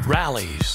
rallies.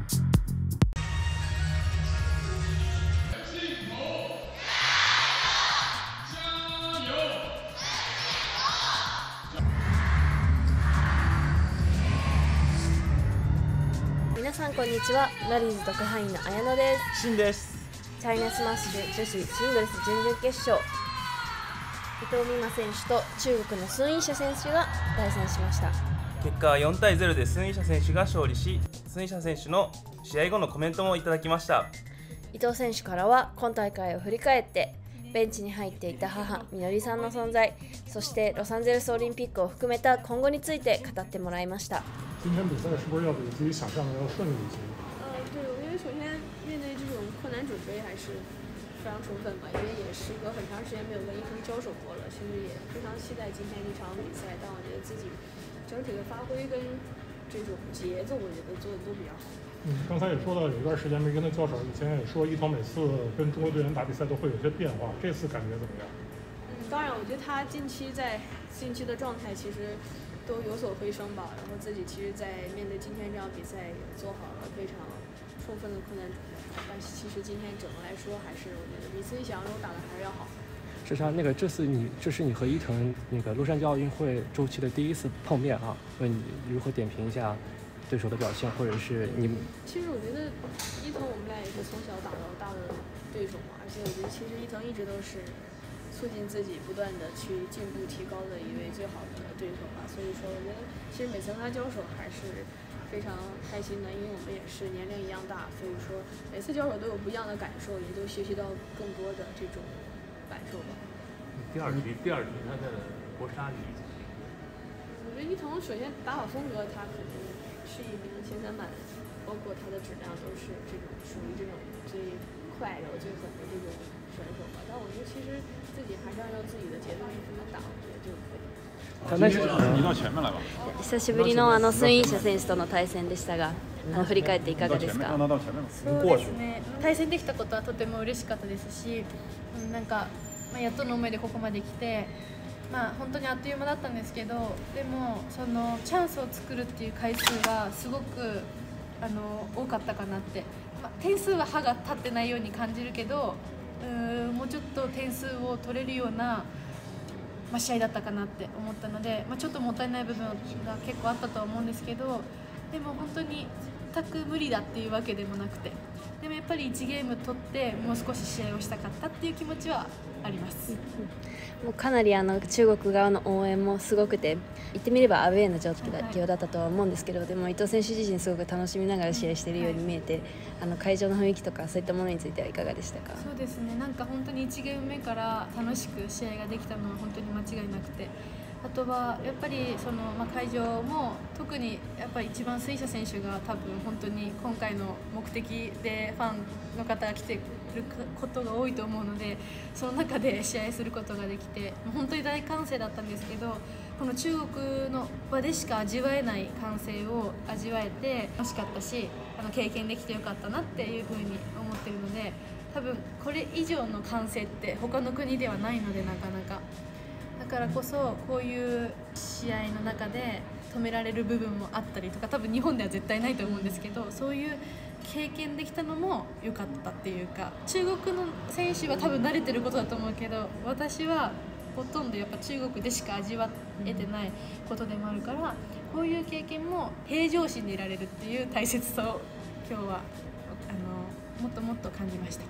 皆さんこんにちは。ラリーズ特派員の綾乃です。 シンです。 チャイナスマッシュ女子シングルス準々決勝、伊藤美誠選手と中国のスン・イシャ選手が対戦しました。 結果は4対0でスン・イシャ選手が勝利し、スン・イシャ選手の試合後のコメントもいただきました。 伊藤選手からは今大会を振り返ってベンチに入っていた母みのりさんの存在、そしてロサンゼルスオリンピックを含めた今後について語ってもらいました。 今天比赛是不是要比自己想象的要顺利一些？ 对，我觉得首先面对这种困难准备还是非常充分嘛，因为也时隔很长时间没有跟伊藤交手过了，其实也非常期待今天这场比赛。但我觉得自己整体的发挥跟这种节奏，我觉得做的都比较好。 刚才也说到有一段时间没跟他交手，以前也说伊藤每次跟中国队员打比赛都会有些变化，这次感觉怎么样？ 当然，我觉得他近期的状态其实都有所回升吧，然后自己其实，在面对今天这场比赛也做好了非常充分的困难准备。但其实今天整个来说，还是我觉得比自己想象中打的还是要好。 实际上，这是你和伊藤洛杉矶奥运会周期的第一次碰面啊，问你如何点评一下对手的表现，或者是你？ 其实我觉得伊藤我们俩也是从小打到大的对手嘛，而且我觉得其实伊藤一直都是促进自己不断的去进步提高的一位最好的对手吧。所以说，我觉得其实每次和他交手还是非常开心的，因为我们也是年龄一样大，所以说每次交手都有不一样的感受，也都学习到更多的这种感受吧。 第二题他的搏杀你怎么样？ 我觉得伊藤首先打法风格他肯定是一名前3板，包括他的质量都是这种属于这种最快然后最狠的这种选手吧。但我觉得其实自己还是按照自己的节奏去慢慢打，我觉得就可以。 你到前面来吧。 久しぶりのスン・イシャ選手との対戦でしたが、振り返っていかがですか？ そうですね、対戦できたことはとても嬉しかったですし、なんか、やっとの思いでここまで来て、本当にあっという間だったんですけど、でもそのチャンスを作るっていう回数がすごく多かったかなって、点数は歯が立ってないように感じるけど、もうちょっと点数を取れるような試合だったかなって思ったので、ちょっともったいない部分が結構あったとは思うんですけど、でも本当に全く無理だっていうわけでもなくて、でもやっぱり1ゲーム取ってもう少し試合をしたかったっていう気持ちはあります。 もうかなり中国側の応援もすごくて、言ってみればアウェーの状況だったとは思うんですけど、でも伊藤選手自身すごく楽しみながら試合しているように見えて、会場の雰囲気とかそういったものについてはいかがでしたか？ そうですね、なんか本当に1ゲーム目から楽しく試合ができたのは本当に間違いなくて、あとはやっぱり会場も特にやっぱり一番スイシャ選手が多分本当に今回の目的でファンの方が来てることが多いと思うので、その中で試合することができて本当に大歓声だったんですけど、この中国の場でしか味わえない歓声を味わえて楽しかったし、経験できてよかったなっていうふうに思ってるので、多分これ以上の歓声って他の国ではないので、なかなかだからこそこういう試合の中で止められる部分もあったりとか、多分日本では絶対ないと思うんですけど、そういう経験できたのも良かったっていうか、中国の選手は多分慣れてることだと思うけど、私はほとんどやっぱ中国でしか味わえてないことでもあるから、こういう経験も平常心でいられるっていう大切さを今日はもっともっと感じました。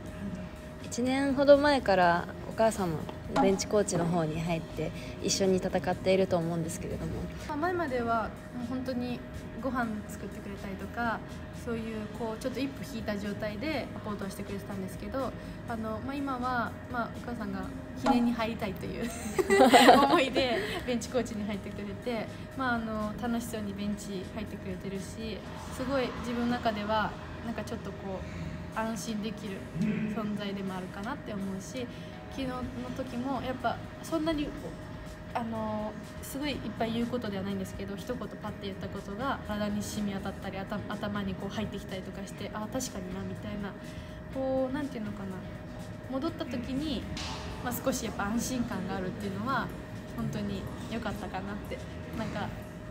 1年ほど前からお母さんもベンチコーチの方に入って一緒に戦っていると思うんですけれども、 前まではもう本当にご飯作ってくれたりとか、そういうちょっと一歩引いた状態でサポートをしてくれてたんですけど、今は、お母さんが記念に入りたいという思いでベンチコーチに入ってくれて、楽しそうにベンチ入ってくれてるし、すごい自分の中ではなんかちょっと安心できる存在でもあるかなって思うし、昨日の時もやっぱそんなにすごいいっぱい言うことではないんですけど、一言パッて言ったことが体に染み当たったり頭に入ってきたりとかして、確かになみたいな、なんていうのかな、戻った時に、少しやっぱ安心感があるっていうのは本当に良かったかなって、なんか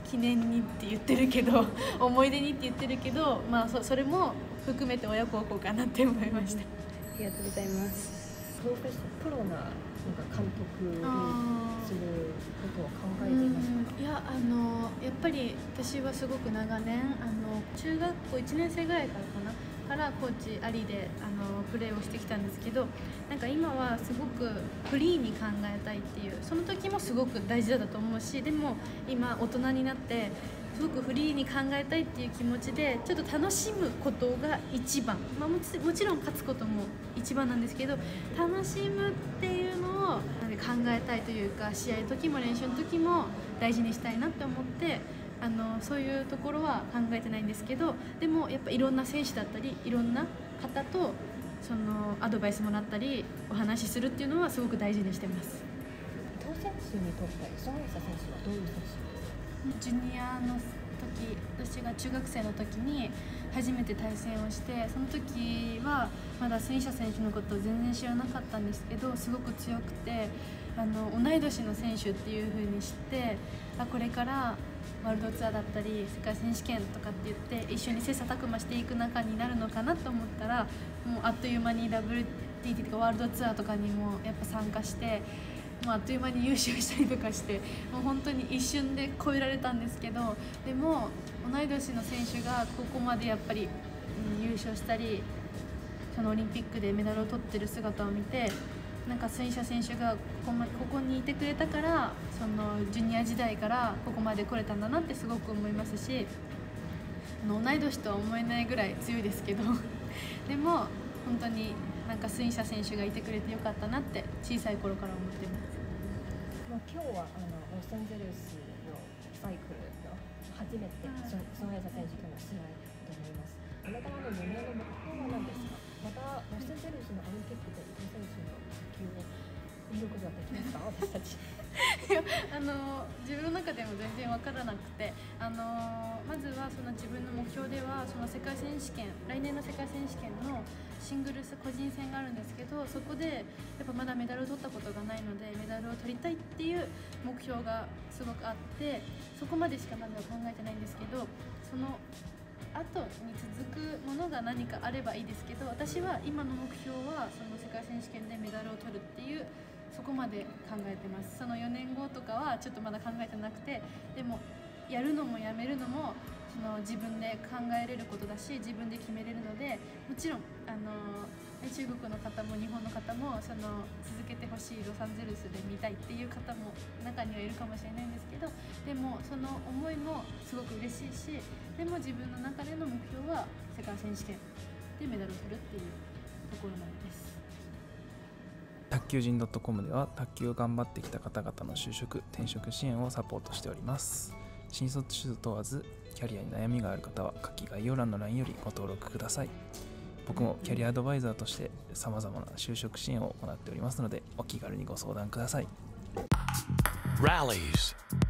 記念にって言ってるけど思い出にって言ってるけど、まあ、それも含めて親孝行かなって思いました。 ありがとうございます。 プロななんか監督にすることを考えていますか？ いや、やっぱり私はすごく長年中学校1年生ぐらいからかなコーチありでプレーをしてきたんですけど、なんか今はすごくフリーに考えたいっていう、その時もすごく大事だったと思うし、でも今大人になってすごくフリーに考えたいっていう気持ちでちょっと楽しむことが一番、まあ、もちろん勝つことも一番なんですけど、楽しむっていうのを考えたいというか、試合の時も練習の時も大事にしたいなって思ってそういうところは考えてないんですけど、でもやっぱいろんな選手だったりいろんな方とそのアドバイスもらったりお話しするっていうのはすごく大事にしてます。 伊藤選手にとって孫エイ莎選手はどういう選手ですか？ ジュニアの時、私が中学生の時に初めて対戦をして、その時はまだスイシャ選手のことを全然知らなかったんですけど、すごく強くて同い年の選手っていう風に知って、これからワールドツアーだったり世界選手権とかって言って一緒に切磋琢磨していく仲になるのかなと思ったら、もうあっという間に WTT とかワールドツアーとかにもやっぱ参加して、あっという間に優勝したりとかして、もう本当に一瞬で超えられたんですけど、でも同い年の選手がここまでやっぱり、優勝したりそのオリンピックでメダルを取ってる姿を見て、なんかスイシャ選手がここにいてくれたから、そのジュニア時代からここまで来れたんだなってすごく思いますし、同い年とは思えないぐらい強いですけどでも本当になんかスイシャ選手がいてくれてよかったなって小さい頃から思ってます。 今日はロサンゼルスのサイクルの初めて孫エイ莎選手との試合と思います。これからの4年の目標は何ですか？またロサンゼルスのオリンピックで伊藤選手の卓球を見ることができますか？私たち自分の中でも全然分からなくて、まずはその自分の目標ではその世界選手権、来年の世界選手権のシングルス個人戦があるんですけど、そこでやっぱまだメダルを取ったことがないのでメダルを取りたいっていう目標がすごくあって、そこまでしかまだ考えてないんですけど、その後に続くものが何かあればいいですけど、私は今の目標はその世界選手権でメダルを取るっていう、そこまで考えてます。その4年後とかはちょっとまだ考えてなくて、でもやるのもやめるのもその自分で考えれることだし、自分で決めれるので、もちろん中国の方も日本の方もその続けてほしい、ロサンゼルスで見たいっていう方も中にはいるかもしれないんですけど、でもその思いもすごく嬉しいし、でも自分の中での目標は世界選手権でメダルを取るっていうところなんです。 卓球人 .com では卓球を頑張ってきた方々の就職・転職支援をサポートしております。新卒種問わずキャリアに悩みがある方は下記概要欄の LINE よりご登録ください。僕もキャリアアドバイザーとしてさまざまな就職支援を行っておりますので、お気軽にご相談ください。 Rallies